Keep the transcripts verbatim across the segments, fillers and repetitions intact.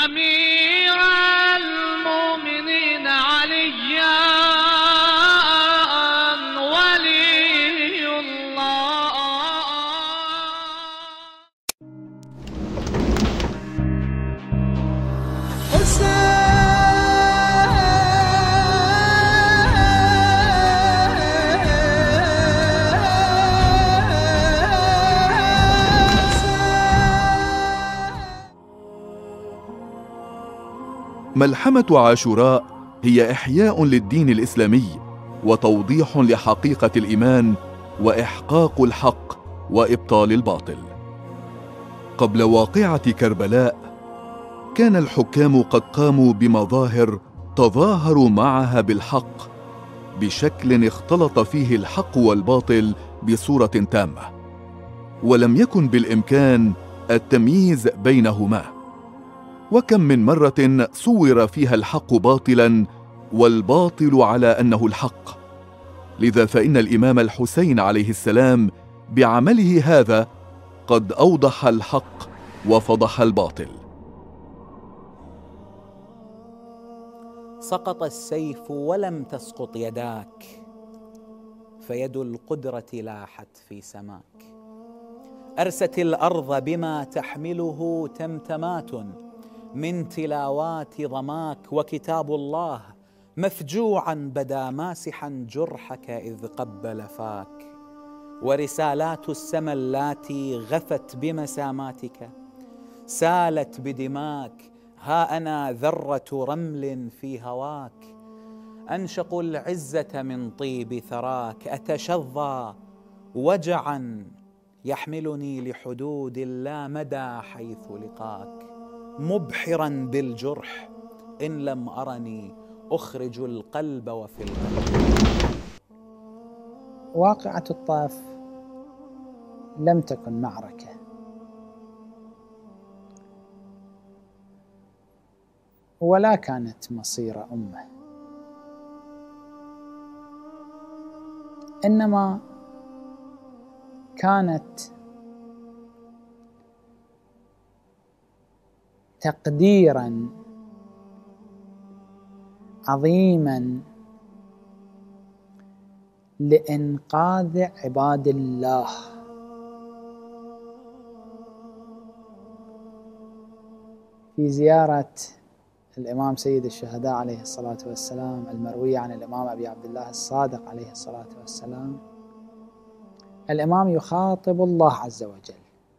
أمير المؤمنين عليا ولي الله. ملحمة عاشوراء هي إحياء للدين الإسلامي وتوضيح لحقيقة الإيمان وإحقاق الحق وإبطال الباطل. قبل واقعة كربلاء كان الحكام قد قاموا بمظاهر تظاهروا معها بالحق بشكل اختلط فيه الحق والباطل بصورة تامة، ولم يكن بالإمكان التمييز بينهما. وكم من مرة صور فيها الحق باطلا والباطل على أنه الحق. لذا فإن الإمام الحسين عليه السلام بعمله هذا قد أوضح الحق وفضح الباطل. سقط السيف ولم تسقط يداك، فيد القدرة لاحت في سماك. أرست الأرض بما تحمله تمتمات من تلاوات ضماك، وكتاب الله مفجوعا بدا ماسحا جرحك إذ قبل فاك. ورسالات السما اللاتي غفت بمساماتك سالت بدماك، ها أنا ذرة رمل في هواك. أنشق العزة من طيب ثراك، أتشظى وجعا يحملني لحدود لا مدى حيث لقاك. مبحرا بالجرح إن لم أرني أخرج القلب وفي القلب. واقعة الطائف لم تكن معركة، ولا كانت مصير أمة، إنما كانت تقديرا عظيما لإنقاذ عباد الله. في زيارة الإمام سيد الشهداء عليه الصلاة والسلام المروية عن الإمام أبي عبد الله الصادق عليه الصلاة والسلام، الإمام يخاطب الله عز وجل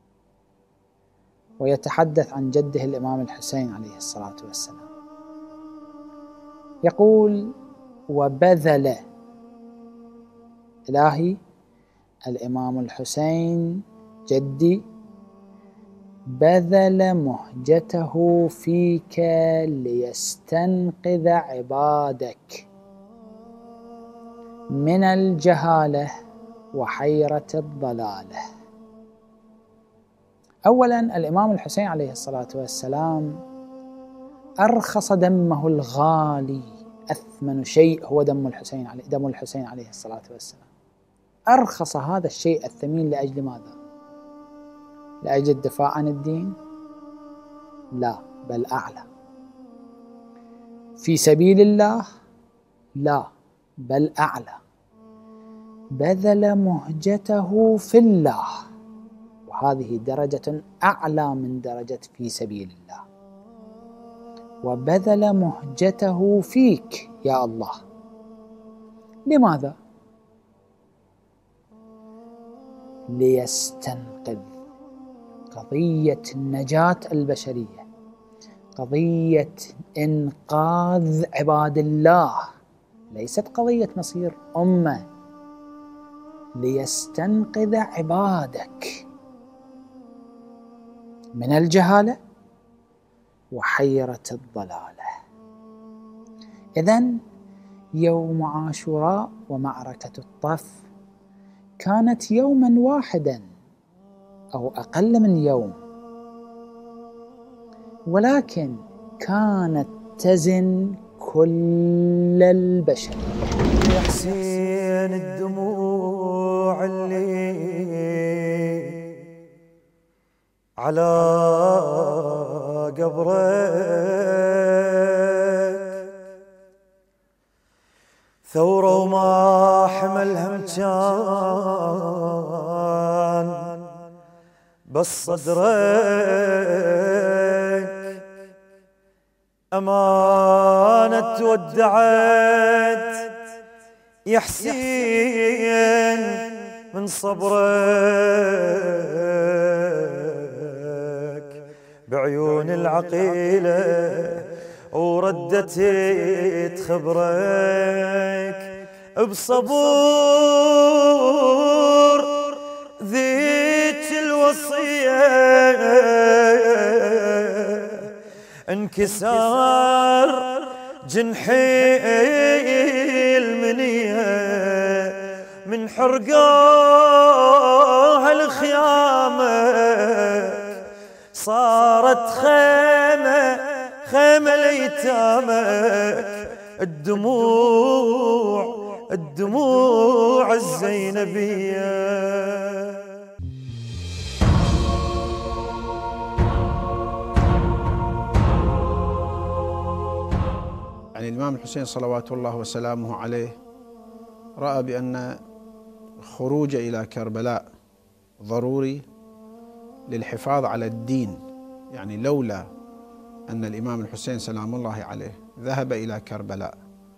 ويتحدث عن جده الإمام الحسين عليه الصلاة والسلام، يقول: وبذل إلهي الإمام الحسين جدي بذل مهجته فيك ليستنقذ عبادك من الجهالة وحيرة الضلالة. أولا، الإمام الحسين عليه الصلاة والسلام أرخص دمه الغالي، أثمن شيء هو دم الحسين عليه دم الحسين عليه الصلاة والسلام. أرخص هذا الشيء الثمين لأجل ماذا؟ لأجل الدفاع عن الدين؟ لا، بل أعلى. في سبيل الله؟ لا، بل أعلى. بذل مهجته في الله، وهذه درجة أعلى من درجة في سبيل الله. وبذل مهجته فيك يا الله. لماذا؟ ليستنقذ قضية نجاة البشرية، قضية إنقاذ عباد الله، ليست قضية مصير أمة. ليستنقذ عبادك من الجهالة وحيرة الضلالة. إذن يوم عاشوراء ومعركة الطف كانت يوما واحدا أو أقل من يوم، ولكن كانت تزن كل البشر. يا حسين الدموع اللي على قبرك ثورة وما حملها كان بس صدرك أمانة ودعت يا حسين من صبرك بعيون العقيلة وردت تخبرك بصبور ذيك الوصية انكسار جنحي المنية من حرقها الخيامة صارت خيمة خيمة ليتامك الدموع الدموع الزينبية. يعني الإمام الحسين صلوات الله وسلامه عليه رأى بأن خروج إلى كربلاء ضروري للحفاظ على الدين. يعني لولا أن الإمام الحسين سلام الله عليه ذهب إلى كربلاء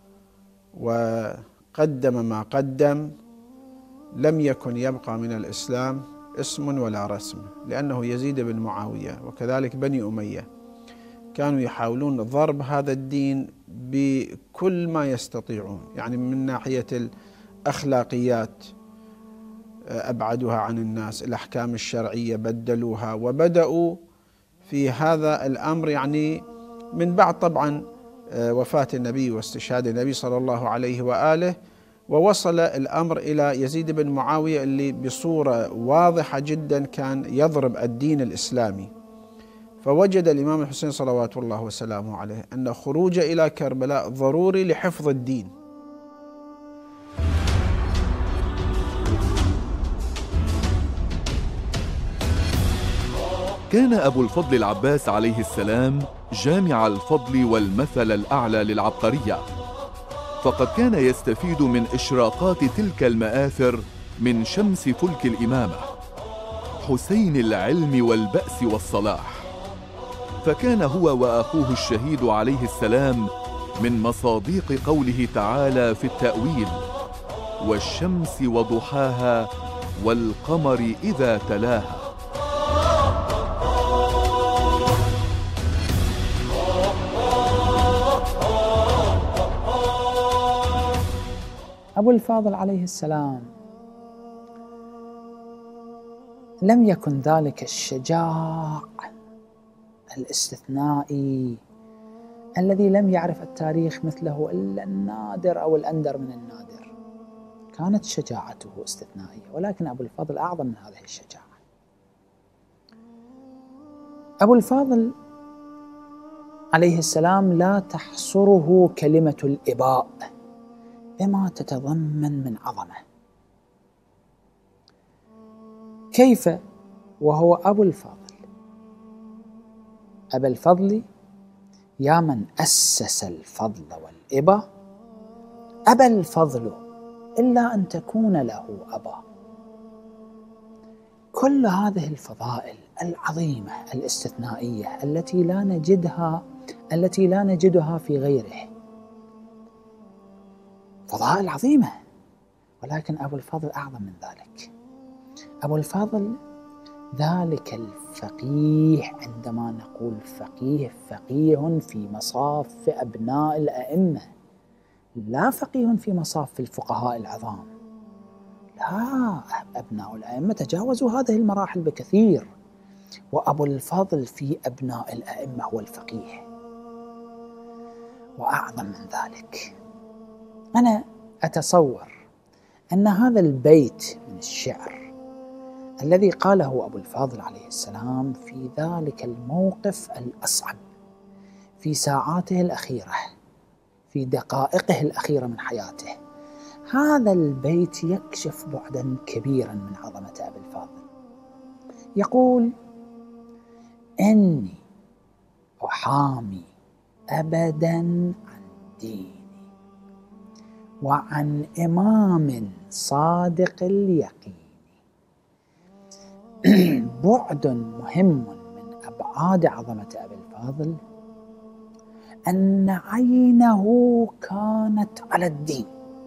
وقدم ما قدم لم يكن يبقى من الإسلام اسم ولا رسم، لأنه يزيد بن معاوية وكذلك بني أمية كانوا يحاولون ضرب هذا الدين بكل ما يستطيعون، يعني من ناحية الأخلاقيات أبعدوها عن الناس، الأحكام الشرعية بدلوها، وبدأوا في هذا الأمر يعني من بعد طبعا وفاة النبي واستشهاد النبي صلى الله عليه وآله، ووصل الأمر إلى يزيد بن معاوية اللي بصورة واضحة جدا كان يضرب الدين الإسلامي. فوجد الإمام الحسين صلوات الله وسلامه عليه أن خروج إلى كربلاء ضروري لحفظ الدين. كان أبو الفضل العباس عليه السلام جامع الفضل والمثل الأعلى للعبقرية، فقد كان يستفيد من إشراقات تلك المآثر من شمس فلك الإمامة حسين العلم والبأس والصلاح، فكان هو وأخوه الشهيد عليه السلام من مصاديق قوله تعالى في التأويل: والشمس وضحاها والقمر إذا تلاها. أبو الفاضل عليه السلام لم يكن ذلك الشجاع الاستثنائي الذي لم يعرف التاريخ مثله إلا النادر أو الأندر من النادر. كانت شجاعته استثنائية، ولكن أبو الفاضل أعظم من هذه الشجاعة. أبو الفاضل عليه السلام لا تحصره كلمة الإباء بما تتضمن من عظمة. كيف وهو أبو الفاضل؟ أبا الفضل يا من أسس الفضل والإبا، أبا الفضل إلا أن تكون له أبا. كل هذه الفضائل العظيمة الاستثنائية التي لا نجدها التي لا نجدها في غيره، فضائل عظيمة، ولكن أبو الفضل أعظم من ذلك. أبو الفضل ذلك الفقيه، عندما نقول فقيه فقيه في مصاف أبناء الأئمة، لا فقيه في مصاف الفقهاء العظام، لا، أبناء الأئمة تجاوزوا هذه المراحل بكثير، وأبو الفضل في أبناء الأئمة هو الفقيه. وأعظم من ذلك، أنا أتصور أن هذا البيت من الشعر الذي قاله أبو الفاضل عليه السلام في ذلك الموقف الأصعب، في ساعاته الأخيرة، في دقائقه الأخيرة من حياته، هذا البيت يكشف بعدا كبيرا من عظمة أبي الفاضل. يقول: إني أحامي أبدا عن ديني وعن إمام صادق اليقين. بعد مهم من أبعاد عظمة أبي الفاضل أن عينه كانت على الدين،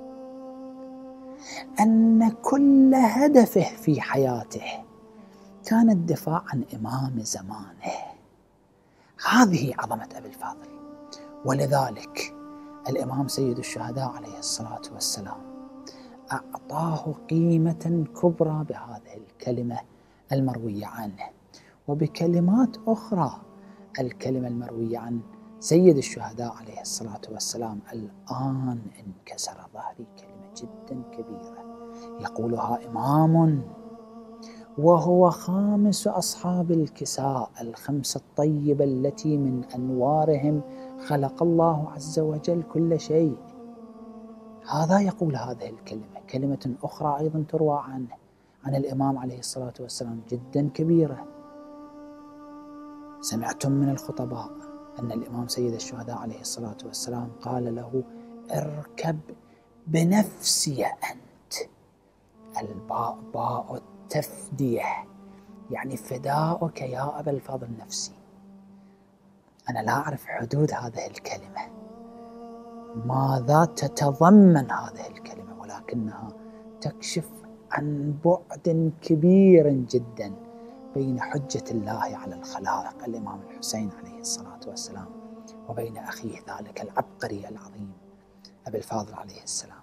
أن كل هدفه في حياته كان الدفاع عن إمام زمانه. هذه عظمة أبي الفاضل. ولذلك الإمام سيد الشهداء عليه الصلاة والسلام أعطاه قيمة كبرى بهذه الكلمة المروية عنه. وبكلمات أخرى، الكلمة المروية عن سيد الشهداء عليه الصلاة والسلام: الآن انكسر ظهري، كلمة جدا كبيرة يقولها إمام وهو خامس أصحاب الكساء الخمسة الطيبة التي من أنوارهم خلق الله عز وجل كل شيء. هذا يقول هذه الكلمة. كلمة أخرى أيضا تروى عنه عن الإمام عليه الصلاة والسلام جدا كبيرة. سمعتم من الخطباء أن الإمام سيد الشهداء عليه الصلاة والسلام قال له: اركب بنفسي أنت. الباء باء التفدية، يعني فداؤك يا أبا الفضل نفسي. أنا لا أعرف حدود هذه الكلمة، ماذا تتضمن هذه الكلمة، ولكنها تكشف عن بعد كبير جدا بين حجة الله على الخلائق الإمام الحسين عليه الصلاة والسلام وبين أخيه ذلك العبقري العظيم أبي الفاضل عليه السلام.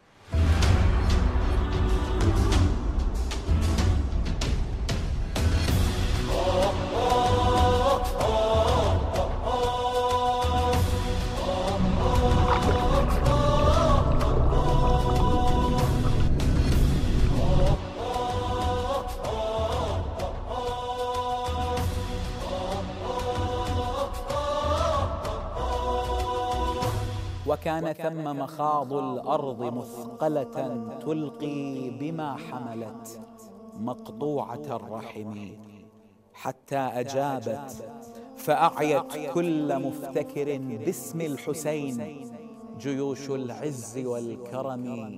وكان ثم مخاض الأرض مثقلة تلقي بما حملت مقطوعة الرحم، حتى أجابت فأعيت كل مفتكر باسم الحسين جيوش العز والكرم،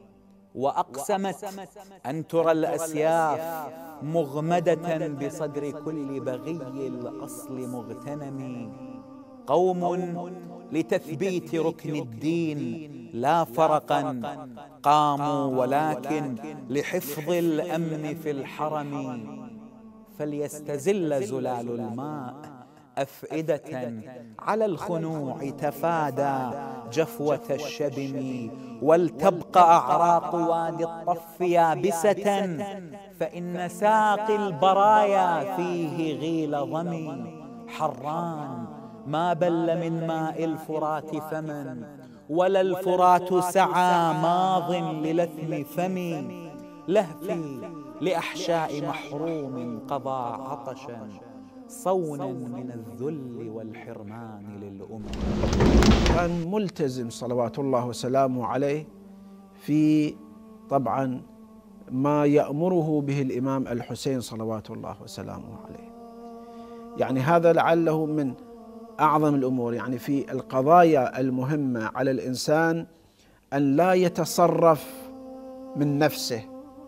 وأقسمت أن ترى الأسياف مغمدة بصدر كل بغي الأصل مغتنم. قوم لتثبيت ركن الدين لا فرقا قاموا، ولكن لحفظ الأمن في الحرم. فليستزل زلال الماء أفئدة على الخنوع تفادى جفوة الشبم، ولتبقى أعراق وادي الطف يابسة، فإن ساقي البرايا فيه غيل ضم. حران ما بل من ماء الفرات فمن، ولا الفرات سعى ماض للثم فمي. لهفي لأحشاء محروم قضى عطشا، صونا من الذل والحرمان للأمم. كان ملتزم صلوات الله وسلامه عليه في طبعا ما يأمره به الإمام الحسين صلوات الله وسلامه عليه. يعني هذا لعله من أعظم الأمور، يعني في القضايا المهمة على الإنسان أن لا يتصرف من نفسه،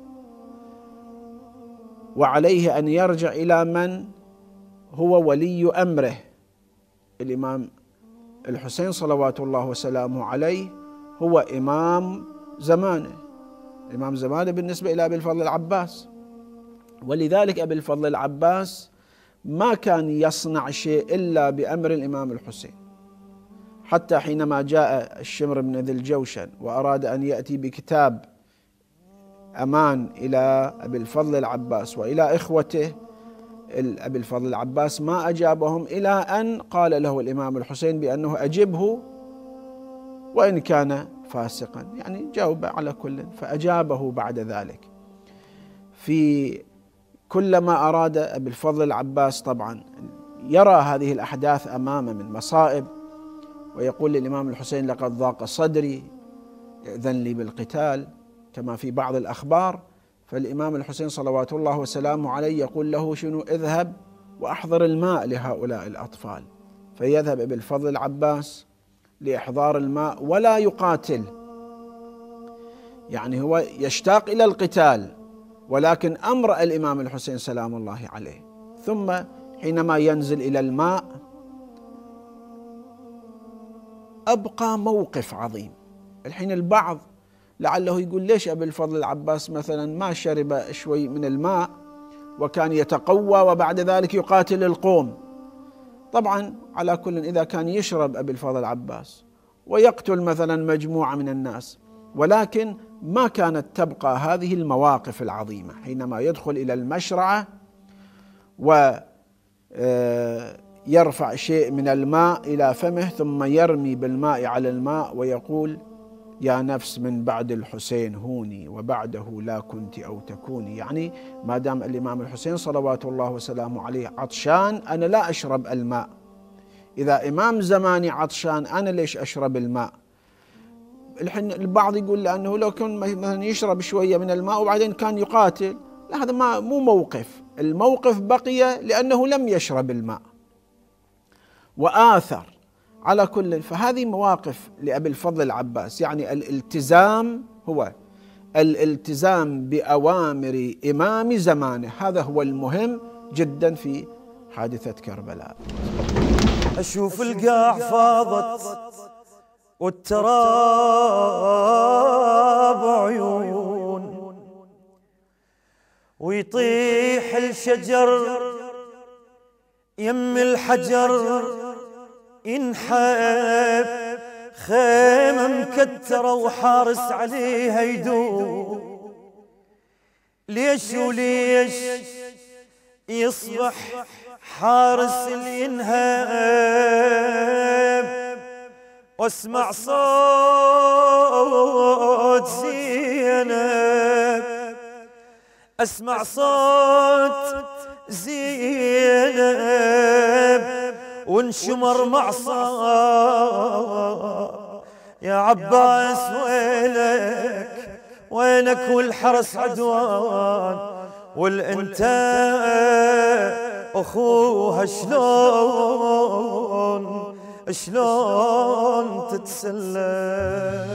وعليه أن يرجع إلى من هو ولي أمره. الإمام الحسين صلوات الله وسلامه عليه هو إمام زمانه، إمام زمانه بالنسبة إلى أبي الفضل العباس. ولذلك أبي الفضل العباس ما كان يصنع شيء إلا بأمر الإمام الحسين، حتى حينما جاء الشمر بن ذي الجوشن وأراد أن يأتي بكتاب أمان إلى أبي الفضل العباس وإلى إخوته، أبي الفضل العباس ما أجابهم، إلى أن قال له الإمام الحسين بأنه أجبه وإن كان فاسقا، يعني جاوب على كل، فأجابه بعد ذلك. في كلما أراد أبي الفضل العباس طبعا يرى هذه الأحداث أمامه من مصائب، ويقول للإمام الحسين: لقد ضاق صدري، ائذن لي بالقتال، كما في بعض الأخبار. فالإمام الحسين صلوات الله وسلامه عليه يقول له: شنو؟ اذهب وأحضر الماء لهؤلاء الأطفال. فيذهب أبي الفضل العباس لإحضار الماء ولا يقاتل، يعني هو يشتاق إلى القتال، ولكن أمر الإمام الحسين سلام الله عليه. ثم حينما ينزل إلى الماء أبقى موقف عظيم. الحين البعض لعله يقول ليش أبي الفضل العباس مثلا ما شرب شوي من الماء وكان يتقوى وبعد ذلك يقاتل القوم؟ طبعا على كل إذا كان يشرب أبي الفضل العباس ويقتل مثلا مجموعة من الناس، ولكن ما كانت تبقى هذه المواقف العظيمة حينما يدخل إلى المشرعة ويرفع شيء من الماء إلى فمه ثم يرمي بالماء على الماء ويقول: يا نفس من بعد الحسين هوني وبعده لا كنت أو تكوني. يعني ما دام الإمام الحسين صلوات الله وسلامه عليه عطشان أنا لا أشرب الماء، إذا إمام زماني عطشان أنا ليش أشرب الماء؟ الحين البعض يقول لأنه لو كان مثلا يشرب شوية من الماء وبعدين كان يقاتل، لا، هذا ما مو موقف. الموقف بقي لأنه لم يشرب الماء وآثر. على كل، فهذه مواقف لأبي الفضل العباس. يعني الالتزام هو الالتزام بأوامر إمام زمانه، هذا هو المهم جدا في حادثة كربلاء. أشوف القاع فاضت والتراب عيون، ويطيح الشجر يم الحجر ينحب، خيمة مكترة وحارس عليها يدور. ليش وليش يصبح حارس اللي ينهب، واسمع صوت زينب، اسمع صوت زينب وانشمر معصا. يا عباس وينك وينك والحرس عدوان، والانت اخوها شلون شلون تتسلى.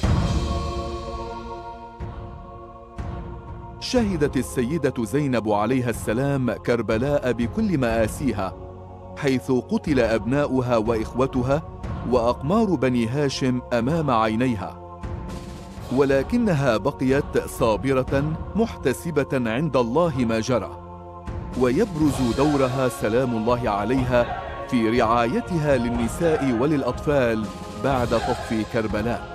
شهدت السيدة زينب عليها السلام كربلاء بكل مآسيها، حيث قتل أبناؤها وإخوتها وأقمار بني هاشم أمام عينيها، ولكنها بقيت صابرة محتسبة عند الله ما جرى، ويبرز دورها سلام الله عليها في رعايتها للنساء وللأطفال بعد طف كربلاء.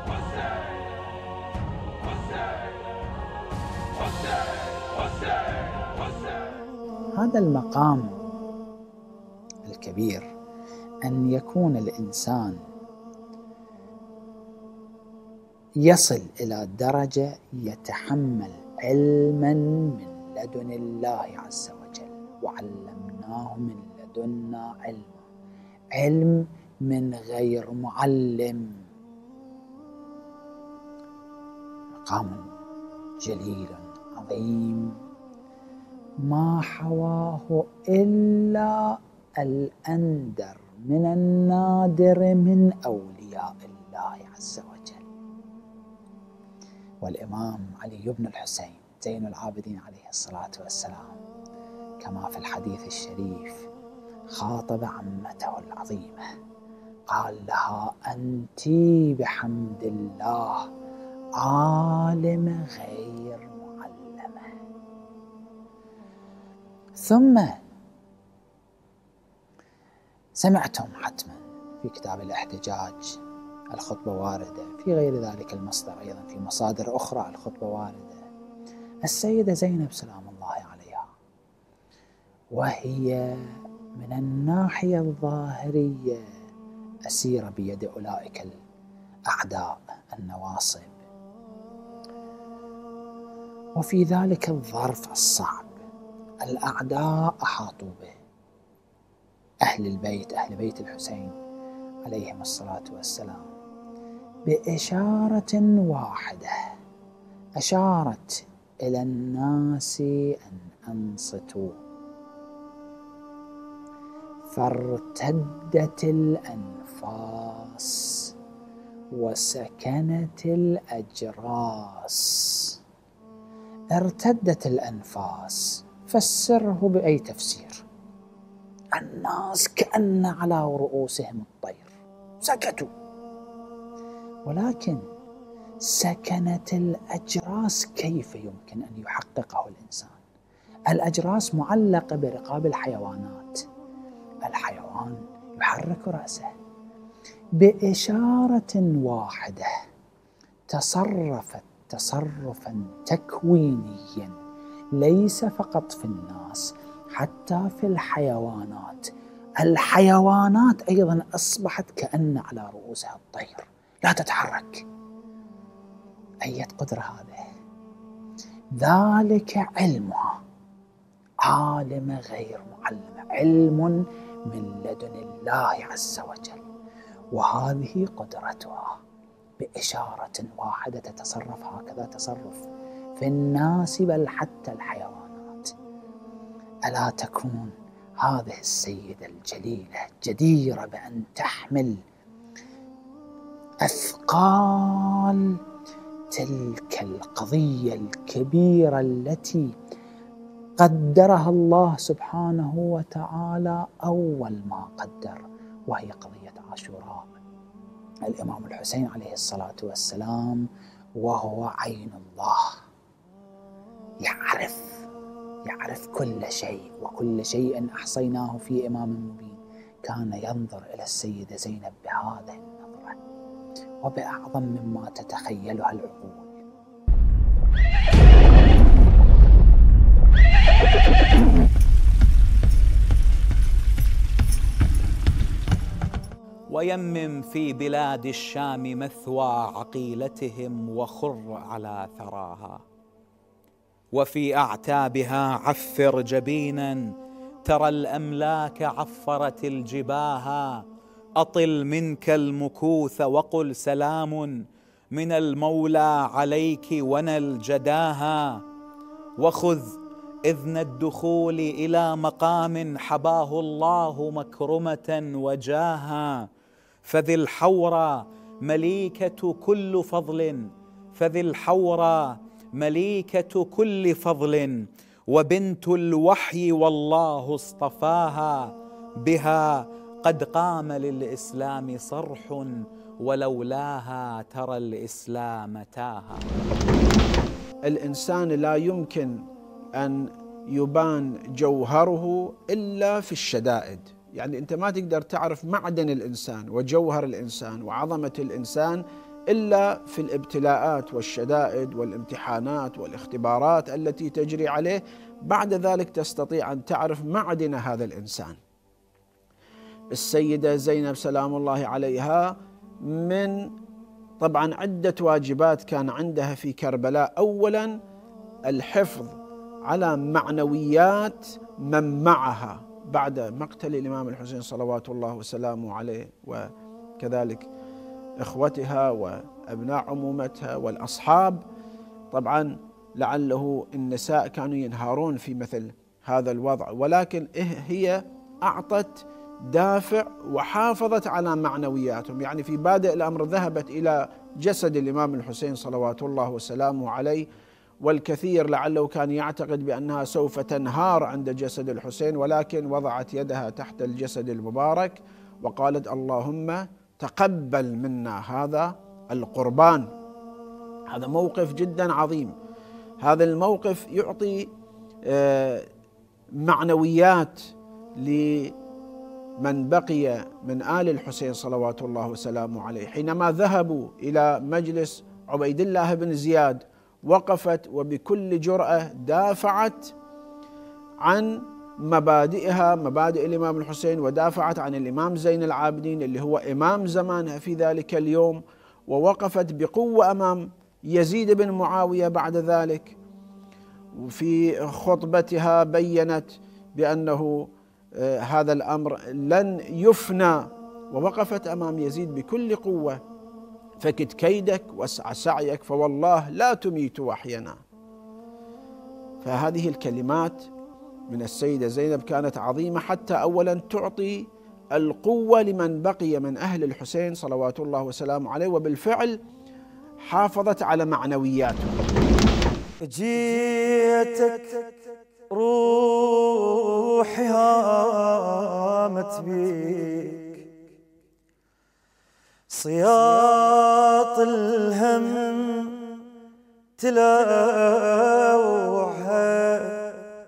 هذا المقام الكبير أن يكون الإنسان يصل إلى درجة يتحمل علما من لدن الله عز وجل، وعلمناه من لدنا علما، علم من غير معلم. مقام جليل عظيم ما حواه إلا الأندر من النادر من أولياء الله عز وجل. والإمام علي بن الحسين زين العابدين عليه الصلاة والسلام كما في الحديث الشريف خاطب عمته العظيمة، قال لها: أنت بحمد الله عالمة غير معلمة. ثم سمعتم حتما في كتاب الاحتجاج الخطبة واردة، في غير ذلك المصدر أيضا في مصادر أخرى الخطبة واردة، السيدة زينب سلام الله عليها وهي من الناحية الظاهرية أسيرة بيد أولئك الأعداء النواصب، وفي ذلك الظرف الصعب الأعداء أحاطوا به، أهل البيت أهل بيت الحسين عليهم الصلاة والسلام، بإشارة واحدة أشارت إلى الناس أن أنصتوا، فارتدت الأنفاس وسكنت الأجراس. ارتدت الأنفاس فسره بأي تفسير. الناس كأن على رؤوسهم الطير، سكتوا. ولكن سكنت الأجراس كيف يمكن أن يحققه الإنسان؟ الأجراس معلقة برقاب الحيوانات، الحيوان يحرك رأسه بإشارة واحدة، تصرفت تصرفا تكوينيا ليس فقط في الناس، حتى في الحيوانات. الحيوانات أيضا أصبحت كأن على رؤوسها الطير، لا تتحرك. أية قدرة هذه؟ ذلك علمها، عالمة غير معلمة، علم من لدن الله عز وجل. وهذه قدرتها، بإشارة واحدة تتصرف هكذا تصرف في الناس بل حتى الحيوانات. ألا تكون هذه السيدة الجليلة جديرة بأن تحمل أثقال تلك القضية الكبيرة التي قدرها الله سبحانه وتعالى أول ما قدر، وهي قضية عاشوراء. الإمام الحسين عليه الصلاة والسلام وهو عين الله، يعرف يعرف كل شيء، وكل شيء أحصيناه في إمام مبين. كان ينظر إلى السيدة زينب بهذه النظرة وبأعظم مما تتخيلها العقول. ويمم في بلاد الشام مثوى عقيلتهم وخر على ثراها، وفي أعتابها عفر جبينا ترى الأملاك عفرت الجباها. أطل منك المكوث وقل سلام من المولى عليك ونل جداها. وخذ إذن الدخول إلى مقام حباه الله مكرمة وجاها. فذي الحورى مليكة كل فضل، فذي الحورى مليكة كل فضل، وبنت الوحي والله اصطفاها. بها قد قام للإسلام صرح، ولولاها ترى الإسلام تاها. الإنسان لا يمكن أن يبان جوهره إلا في الشدائد. يعني أنت ما تقدر تعرف معدن الإنسان وجوهر الإنسان وعظمة الإنسان إلا في الابتلاءات والشدائد والامتحانات والاختبارات التي تجري عليه. بعد ذلك تستطيع أن تعرف معدن هذا الإنسان. السيدة زينب سلام الله عليها من طبعا عدة واجبات كان عندها في كربلاء. أولا الحفظ على معنويات من معها بعد مقتل الإمام الحسين صلوات الله وسلامه عليه، وكذلك إخوتها وأبناء عمومتها والأصحاب. طبعا لعله النساء كانوا ينهارون في مثل هذا الوضع، ولكن هي أعطت دافع وحافظت على معنوياتهم. يعني في بادئ الأمر ذهبت إلى جسد الإمام الحسين صلوات الله وسلامه عليه، والكثير لعله كان يعتقد بأنها سوف تنهار عند جسد الحسين، ولكن وضعت يدها تحت الجسد المبارك وقالت اللهم تقبل منا هذا القربان. هذا موقف جدا عظيم. هذا الموقف يعطي معنويات لمن بقي من آل الحسين صلوات الله وسلامه عليه. حينما ذهبوا إلى مجلس عبيد الله بن زياد وقفت وبكل جرأة دافعت عن مبادئها، مبادئ الإمام الحسين، ودافعت عن الإمام زين العابدين اللي هو إمام زمانها في ذلك اليوم، ووقفت بقوة أمام يزيد بن معاوية بعد ذلك. وفي خطبتها بيّنت بأنه هذا الأمر لن يفنى، ووقفت أمام يزيد بكل قوة: فكد كيدك واسع سعيك فوالله لا تميت وحينا. فهذه الكلمات من السيدة زينب كانت عظيمة، حتى أولا تعطي القوة لمن بقي من أهل الحسين صلوات الله وسلامه عليه، وبالفعل حافظت على معنوياته. جيتك روحي هامت بيك، صياط الهم تلاوعها،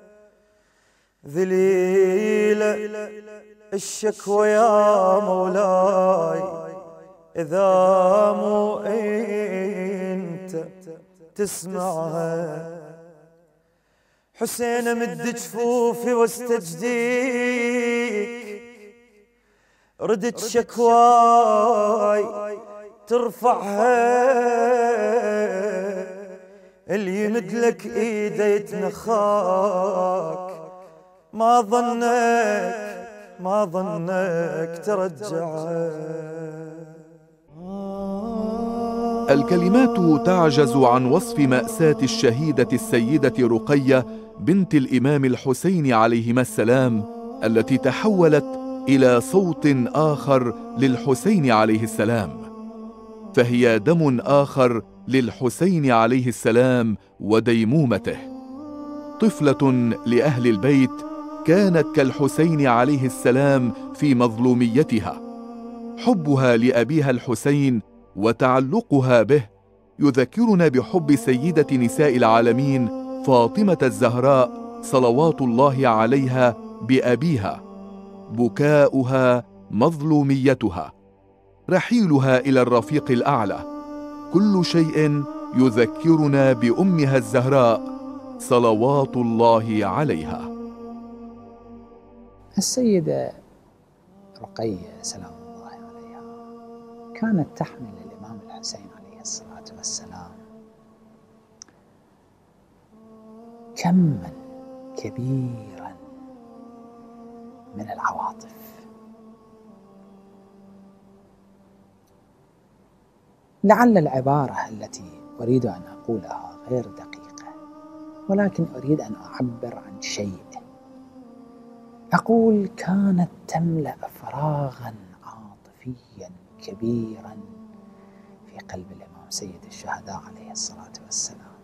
ذليلة الشكوى يا مولاي، إذا مو أنت تسمعها. حسين مد جفوفي واستجديك، ردت شكواي ترفعها، اللي يمدلك ايده يتنخاك، ما ظنك ما ظنك ترجعها. الكلمات تعجز عن وصف مأساة الشهيدة السيدة رقية بنت الإمام الحسين عليهما السلام، التي تحولت إلى صوت آخر للحسين عليه السلام، فهي دم آخر للحسين عليه السلام وديمومته. طفلة لأهل البيت كانت كالحسين عليه السلام في مظلوميتها. حبها لأبيها الحسين وتعلقها به يذكرنا بحب سيدة نساء العالمين فاطمة الزهراء صلوات الله عليها بأبيها. بكاؤها مظلوميتها، رحيلها إلى الرفيق الأعلى، كل شيء يذكرنا بأمها الزهراء صلوات الله عليها. السيدة رقية سلام الله عليها كانت تحمل الإمام الحسين عليه الصلاة والسلام كما كبيرا من العواطف. لعل العبارة التي أريد أن أقولها غير دقيقة، ولكن أريد أن أعبر عن شيء. أقول كانت تملأ فراغا عاطفيا كبيرا في قلب الإمام سيد الشهداء عليه الصلاة والسلام،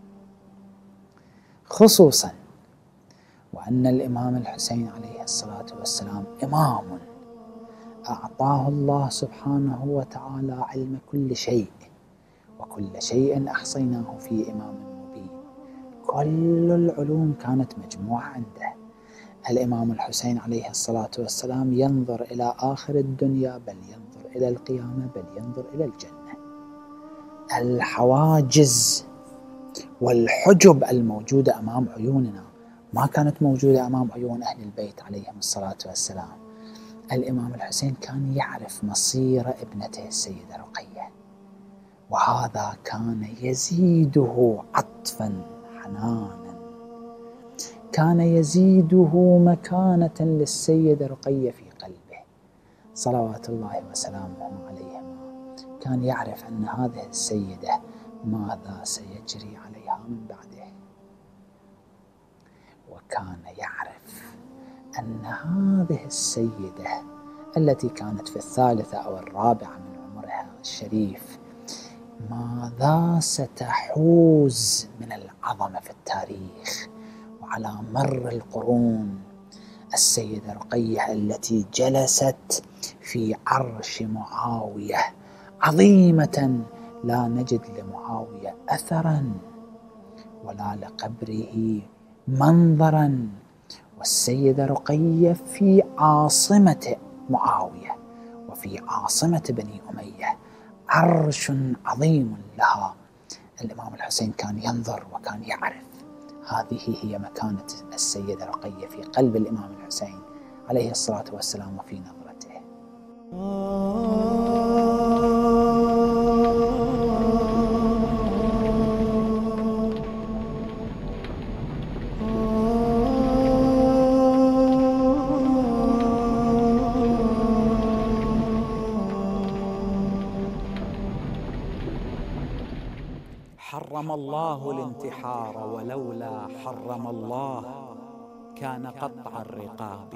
خصوصا وأن الإمام الحسين عليه الصلاة والسلام إمام أعطاه الله سبحانه وتعالى علم كل شيء، وكل شيء أحصيناه في إمام مبين. كل العلوم كانت مجموعة عنده. الإمام الحسين عليه الصلاة والسلام ينظر إلى آخر الدنيا، بل ينظر إلى القيامة، بل ينظر إلى الجنة. الحواجز والحجب الموجودة أمام عيوننا ما كانت موجودة أمام عيون أهل البيت عليهم الصلاة والسلام. الإمام الحسين كان يعرف مصير ابنته السيدة رقية، وهذا كان يزيده عطفا حنانا، كان يزيده مكانة للسيدة رقية في قلبه صلوات الله وسلامه عليهما. كان يعرف أن هذه السيدة ماذا سيجري عليها من بعده، وكان يعرف أن هذه السيدة التي كانت في الثالثة أو الرابعة من عمرها الشريف ماذا ستحوز من العظمة في التاريخ وعلى مر القرون. السيدة رقية التي جلست في عرش معاوية عظيمة، لا نجد لمعاوية أثرا ولا لقبره منظرا، والسيدة رقية في عاصمة معاوية وفي عاصمة بني أمية، عرش عظيم لها. الإمام الحسين كان ينظر وكان يعرف هذه هي مكانة السيدة رقية في قلب الإمام الحسين عليه الصلاة والسلام وفي نظرته. حرم الله الانتحار، ولولا حرم الله كان قطع الرقاب.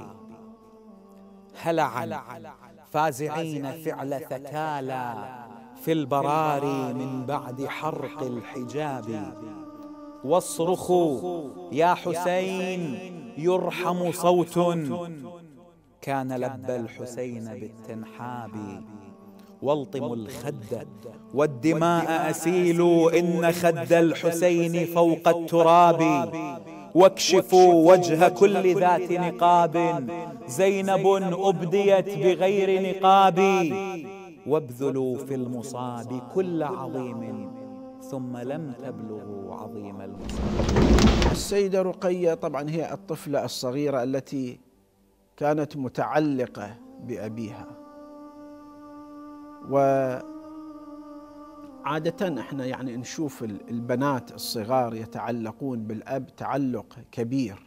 هلعا فازعين فعل ثكالى في البراري من بعد حرق الحجاب. واصرخوا يا حسين يرحم صوت، كان لبى الحسين بالتنحاب. والطموا الخد والدماء أسيلوا، إن خد الحسين فوق التراب. واكشفوا وجه كل ذات نقاب، زينب أبديت بغير نقاب. وابذلوا في المصاب كل عظيم، ثم لم تبلغوا عظيم المصاب. السيدة رقية طبعا هي الطفلة الصغيرة التي كانت متعلقة بأبيها، وعادة احنا يعني نشوف البنات الصغار يتعلقون بالأب تعلق كبير،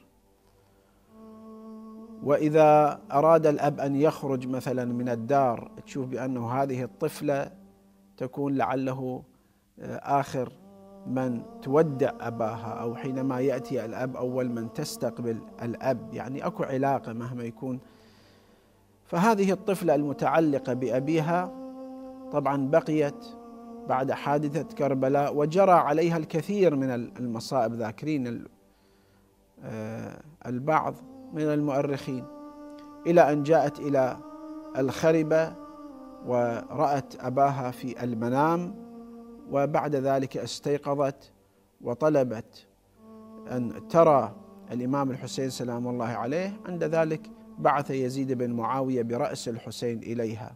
وإذا أراد الأب أن يخرج مثلا من الدار تشوف بأنه هذه الطفلة تكون لعله آخر من تودع أباها، أو حينما يأتي الأب أول من تستقبل الأب، يعني أكو علاقة مهما يكون. فهذه الطفلة المتعلقة بأبيها طبعا بقيت بعد حادثة كربلاء، وجرى عليها الكثير من المصائب. ذاكرين البعض من المؤرخين إلى أن جاءت إلى الخربة ورأت أباها في المنام، وبعد ذلك استيقظت وطلبت أن ترى الإمام الحسين سلام الله عليه. عند ذلك بعث يزيد بن معاوية برأس الحسين إليها،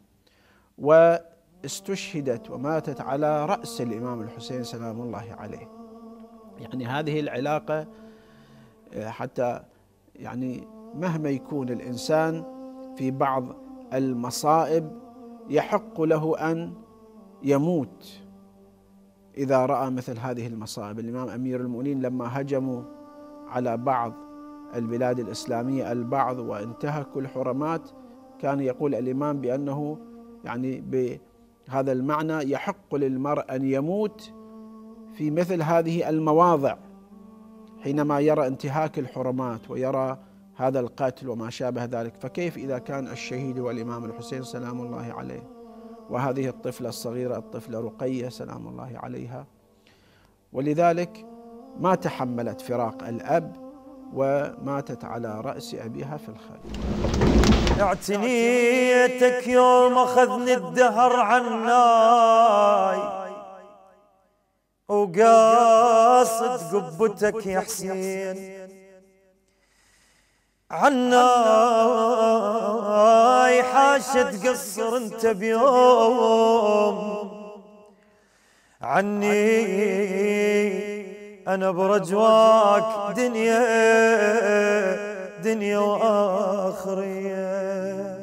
واستشهدت وماتت على رأس الإمام الحسين سلام الله عليه. يعني هذه العلاقة حتى يعني مهما يكون الإنسان في بعض المصائب يحق له أن يموت إذا رأى مثل هذه المصائب. الإمام أمير المؤمنين لما هجموا على بعض البلاد الإسلامية البعض وانتهكوا الحرمات، كان يقول الإمام بأنه يعني بهذا المعنى يحق للمرء أن يموت في مثل هذه المواضع حينما يرى انتهاك الحرمات ويرى هذا القتل وما شابه ذلك، فكيف إذا كان الشهيد هو الإمام الحسين سلام الله عليه، وهذه الطفلة الصغيرة الطفلة رقية سلام الله عليها. ولذلك ما تحملت فراق الأب وماتت على رأس أبيها في الخليل. اعتنيتك يوم أخذني الدهر عناي، وقاصد قبتك يا حسين عناي، حاشا تقصر انت بيوم عني، انا برجواك دنيا دنيا واخريه.